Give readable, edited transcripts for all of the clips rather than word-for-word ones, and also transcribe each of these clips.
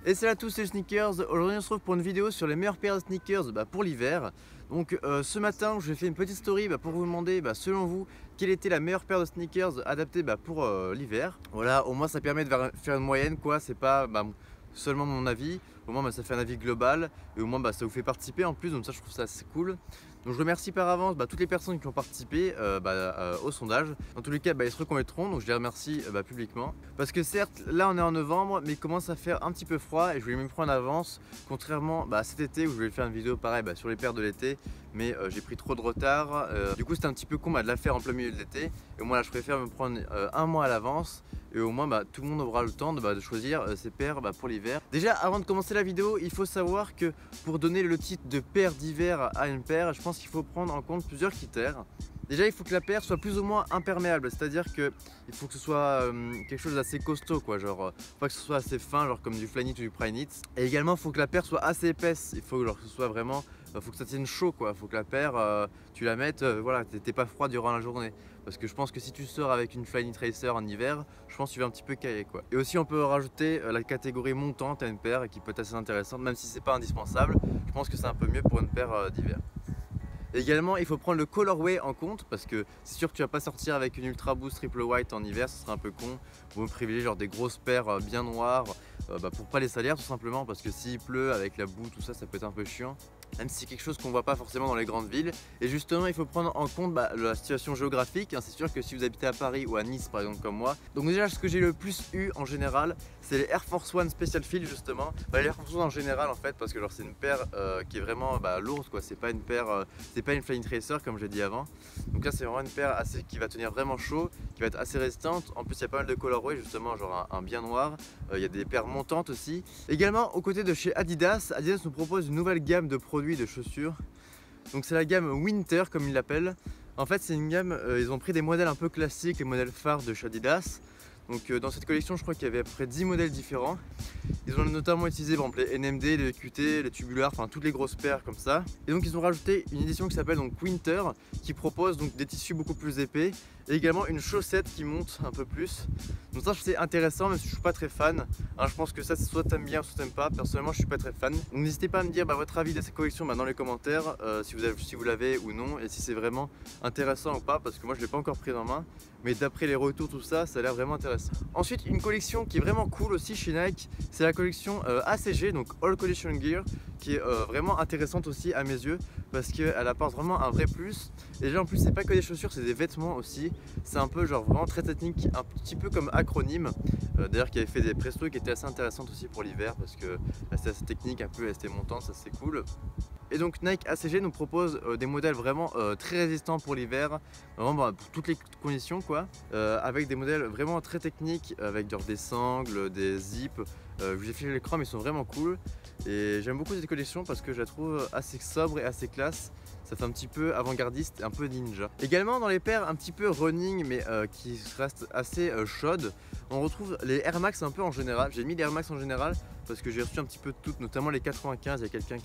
Et salut à tous, c'est Sneakers. Aujourd'hui on se retrouve pour une vidéo sur les meilleures paires de sneakers pour l'hiver. Donc ce matin je vais faire une petite story pour vous demander selon vous quelle était la meilleure paire de sneakers adaptée pour l'hiver. Voilà, au moins ça permet de faire une moyenne quoi, c'est pas seulement mon avis, au moins ça fait un avis global et au moins ça vous fait participer en plus, donc ça je trouve ça assez cool. Donc je remercie par avance toutes les personnes qui ont participé au sondage. Dans tous les cas ils se reconnaîtront, donc je les remercie publiquement. Parce que certes là on est en novembre mais il commence à faire un petit peu froid et je voulais me prendre en avance. Contrairement cet été où je voulais faire une vidéo pareil sur les paires de l'été, mais j'ai pris trop de retard. Du coup c'était un petit peu con de la faire en plein milieu de l'été. Et au moins là je préfère me prendre un mois à l'avance. Et au moins tout le monde aura le temps de choisir ses paires pour l'hiver. Déjà avant de commencer la vidéo, il faut savoir que pour donner le titre de paire d'hiver à une paire, je pense qu'il faut prendre en compte plusieurs critères. Déjà il faut que la paire soit plus ou moins imperméable, c'est-à-dire qu'il faut que ce soit quelque chose d'assez costaud quoi, genre pas que ce soit assez fin, genre comme du Flyknit ou du Primeknit. Et également il faut que la paire soit assez épaisse, il faut que ce soit vraiment, faut que ça tienne chaud quoi, faut que la paire tu la mettes, voilà, t'es pas froid durant la journée. Parce que je pense que si tu sors avec une Flyknit Racer en hiver, je pense que tu vas un petit peu cailler quoi. Et aussi on peut rajouter la catégorie montante à une paire qui peut être assez intéressante, même si c'est pas indispensable. Je pense que c'est un peu mieux pour une paire d'hiver. Également il faut prendre le colorway en compte parce que c'est sûr que tu vas pas sortir avec une Ultra Boost Triple White en hiver, ce serait un peu con. Vous privilégiez genre des grosses paires bien noires pour pas les salir tout simplement, parce que s'il pleut avec la boue tout ça, ça peut être un peu chiant. Même si c'est quelque chose qu'on voit pas forcément dans les grandes villes. Et justement il faut prendre en compte la situation géographique. C'est sûr que si vous habitez à Paris ou à Nice par exemple comme moi. Donc déjà ce que j'ai le plus eu en général, c'est les Air Force One Special Field justement. Les Air Force One en général en fait, parce que c'est une paire qui est vraiment lourde quoi. C'est pas une paire, c'est pas une Flyknit Racer comme j'ai dit avant. Donc là c'est vraiment une paire qui va tenir vraiment chaud, qui va être assez résistante. En plus il y a pas mal de colorway justement, genre un bien noir. Il y a des paires montantes aussi. Également aux côtés de chez Adidas, Adidas nous propose une nouvelle gamme de produits de chaussures. Donc c'est la gamme Winter comme ils l'appellent. En fait c'est une gamme, ils ont pris des modèles un peu classiques, les modèles phares de chez Adidas. Donc dans cette collection je crois qu'il y avait à peu près 10 modèles différents. Ils ont notamment utilisé par exemple les NMD, les QT, les tubulaires, enfin toutes les grosses paires comme ça. Et donc ils ont rajouté une édition qui s'appelle donc Winter, qui propose donc des tissus beaucoup plus épais et également une chaussette qui monte un peu plus. Donc ça je trouve c'est intéressant, même si je suis pas très fan. Hein, je pense que ça soit t'aimes bien soit t'aimes pas. Personnellement je suis pas très fan. Donc n'hésitez pas à me dire votre avis de cette collection dans les commentaires, si vous l'avez ou non, et si c'est vraiment intéressant ou pas, parce que moi je l'ai pas encore pris en main. Mais d'après les retours tout ça, ça a l'air vraiment intéressant. Ensuite une collection qui est vraiment cool aussi chez Nike, c'est la collection ACG, donc All Collection Gear, qui est vraiment intéressante aussi à mes yeux parce qu'elle apporte vraiment un vrai plus. Et déjà en plus c'est pas que des chaussures, c'est des vêtements aussi. C'est un peu genre vraiment très technique, un petit peu comme Acronyme, d'ailleurs qui avait fait des prestos qui étaient assez intéressantes aussi pour l'hiver parce que c'était assez technique, un peu c'était montant, ça c'est cool. Et donc Nike ACG nous propose des modèles vraiment très résistants pour l'hiver, vraiment pour toutes les conditions quoi, avec des modèles vraiment très techniques, avec genre des sangles, des zips. Je vous ai filé l'écran mais ils sont vraiment cool. Et j'aime beaucoup cette collection parce que je la trouve assez sobre et assez classe. Ça fait un petit peu avant-gardiste, un peu ninja. Également dans les paires un petit peu running mais qui restent assez chaudes, on retrouve les Air Max un peu en général. J'ai mis les Air Max en général parce que j'ai reçu un petit peu de toutes, notamment les 95. Il y a quelqu'un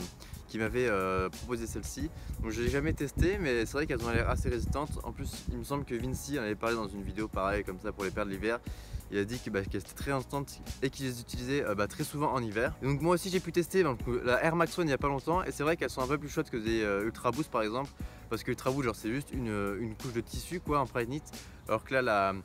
qui m'avait proposé celle-ci. Donc je l'ai jamais testé mais c'est vrai qu'elles ont l'air assez résistantes. En plus il me semble que Vinci en avait parlé dans une vidéo pareil comme ça pour les paires de l'hiver. Il a dit qu'elles étaient très résistantes et qu'il les utilisait très souvent en hiver. Et donc moi aussi j'ai pu tester la Air Max One il n'y a pas longtemps et c'est vrai qu'elles sont un peu plus chaudes que des Ultra Boost par exemple, parce que Ultra Boost genre c'est juste une couche de tissu quoi, en Primeknit, alors que là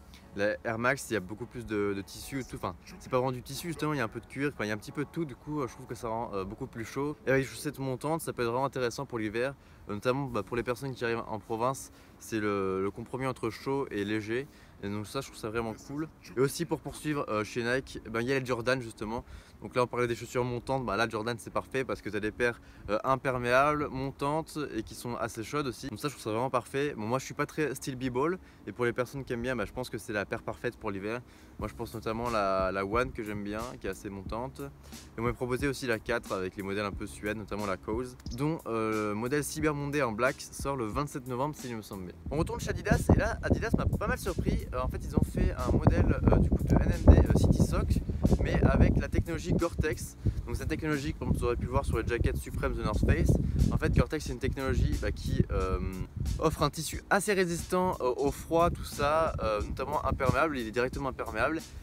la Air Max il y a beaucoup plus de tissu et tout, enfin c'est pas vraiment du tissu justement, il y a un peu de cuir, il y a un petit peu de tout, du coup je trouve que ça rend beaucoup plus chaud. Et avec les chaussettes montantes ça peut être vraiment intéressant pour l'hiver, notamment pour les personnes qui arrivent en province, c'est le compromis entre chaud et léger. Et donc ça je trouve ça vraiment cool. Et aussi pour poursuivre chez Nike, il y a les Jordan justement. Donc là on parlait des chaussures montantes, là Jordan c'est parfait parce que tu as des paires imperméables, montantes et qui sont assez chaudes aussi. Donc ça je trouve ça vraiment parfait. Bon moi je suis pas très style b-ball et pour les personnes qui aiment bien, je pense que c'est la paire parfaite pour l'hiver. Moi je pense notamment la One que j'aime bien, qui est assez montante. Et on m'a proposé aussi la 4 avec les modèles un peu suèdes, notamment la Cause, dont le modèle Cyber Monday en black sort le 27 novembre si il me semble bien. On retourne chez Adidas et là Adidas m'a pas mal surpris. En fait ils ont fait un modèle du coup de NMD City Sock mais avec la technologie Gore-Tex. Donc cette technologie comme vous aurez pu le voir sur les jackets Supreme de North Face. En fait Gore-Tex c'est une technologie qui offre un tissu assez résistant au froid, tout ça, notamment imperméable, il est directement imperméable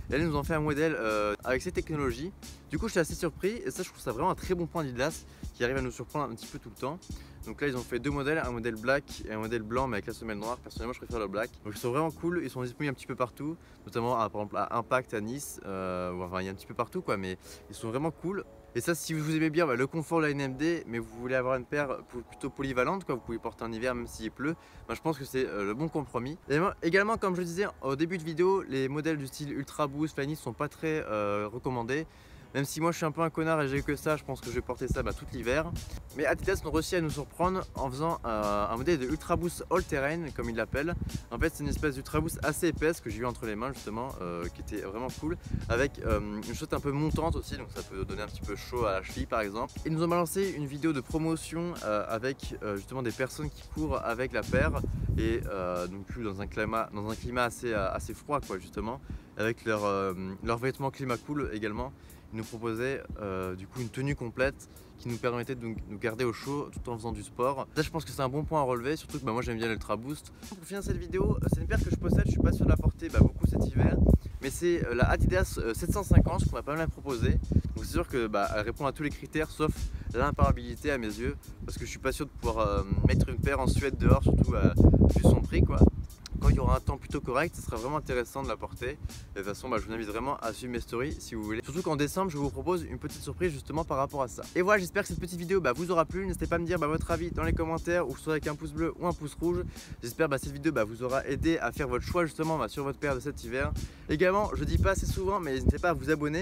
Et là ils nous ont fait un modèle avec ces technologies. Du coup j'étais assez surpris et ça je trouve ça vraiment un très bon point d'Adidas qui arrive à nous surprendre un petit peu tout le temps. Donc là ils ont fait deux modèles, un modèle black et un modèle blanc mais avec la semelle noire. Personnellement je préfère le black. Donc ils sont vraiment cool, ils sont disponibles un petit peu partout, notamment par exemple à Impact à Nice, enfin il y a un petit peu partout quoi, mais ils sont vraiment cool. Et ça, si vous aimez bien le confort de la NMD, mais vous voulez avoir une paire plutôt polyvalente, quoi, vous pouvez porter en hiver même s'il pleut, je pense que c'est le bon compromis. Et également, comme je le disais au début de vidéo, les modèles du style Ultra Boost, Flyknit sont pas très recommandés. Même si moi je suis un peu un connard et j'ai que ça, je pense que je vais porter ça tout l'hiver. Mais Adidas ont réussi à nous surprendre en faisant un modèle de Ultra Boost All Terrain, comme ils l'appellent. En fait c'est une espèce d'Ultra Boost assez épaisse que j'ai eu entre les mains justement, qui était vraiment cool, avec une chaussette un peu montante aussi, donc ça peut donner un petit peu chaud à la cheville par exemple. Ils nous ont balancé une vidéo de promotion avec justement des personnes qui courent avec la paire et donc dans un climat assez froid quoi justement, avec leurs vêtements climat cool également. Ils nous proposaient du coup une tenue complète qui nous permettait de nous garder au chaud tout en faisant du sport. Ça je pense que c'est un bon point à relever, surtout que moi j'aime bien l'Ultra Boost. Pour finir cette vidéo, c'est une paire que je possède, je suis pas sûr de la porter beaucoup cet hiver, mais c'est la Adidas 750 qu'on m'a pas mal proposé. Donc c'est sûr que elle répond à tous les critères sauf l'imparabilité à mes yeux, parce que je suis pas sûr de pouvoir mettre une paire en Suède dehors, surtout vu son prix quoi. Quand il y aura un temps plutôt correct, ce sera vraiment intéressant de la porter. De toute façon, je vous invite vraiment à suivre mes stories si vous voulez. Surtout qu'en décembre, je vous propose une petite surprise justement par rapport à ça. Et voilà, j'espère que cette petite vidéo vous aura plu. N'hésitez pas à me dire votre avis dans les commentaires, ou soit avec un pouce bleu ou un pouce rouge. J'espère que cette vidéo vous aura aidé à faire votre choix justement sur votre paire de cet hiver. Également, je dis pas assez souvent, mais n'hésitez pas à vous abonner,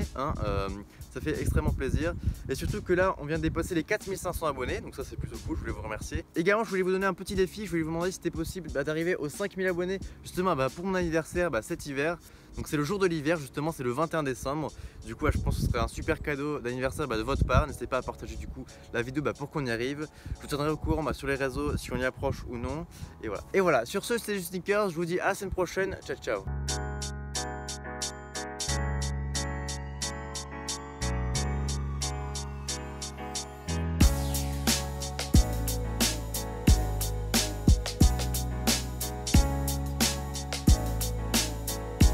ça fait extrêmement plaisir. Et surtout que là, on vient de dépasser les 4500 abonnés, donc ça c'est plutôt cool, je voulais vous remercier. Également, je voulais vous donner un petit défi, je voulais vous demander si c'était possible d'arriver aux 5000 abonnés justement pour mon anniversaire cet hiver. Donc c'est le jour de l'hiver justement, c'est le 21 décembre. Du coup je pense que ce serait un super cadeau d'anniversaire de votre part. N'hésitez pas à partager du coup la vidéo pour qu'on y arrive. Je vous tiendrai au courant sur les réseaux si on y approche ou non. Et voilà, sur ce c'était juste Sneakers, je vous dis à la semaine prochaine, ciao ciao.